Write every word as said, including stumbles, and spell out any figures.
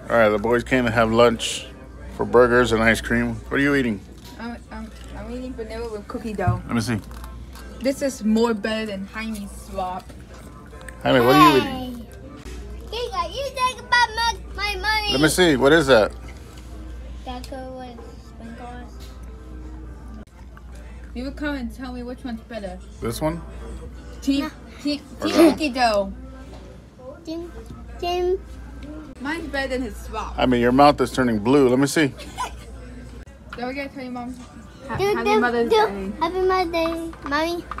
All right, the boys came to have lunch for burgers and ice cream. What are you eating? I'm, I'm, I'm eating vanilla with cookie dough. Let me see. This is more better than Jaime's swap. Jaime, what are you eating? Giga, you think about my, my money. Let me see. What is that? Taco with sprinkles. You would come and tell me which one's better. This one? Team, team, Or team no? cookie dough. Tim, Tim. Mine's better than his swap. I mean, your mouth is turning blue. Let me see. Don't forget to tell your mom. Ha Do, happy do, Mother's do. Day. Happy Mother's Day, Mommy.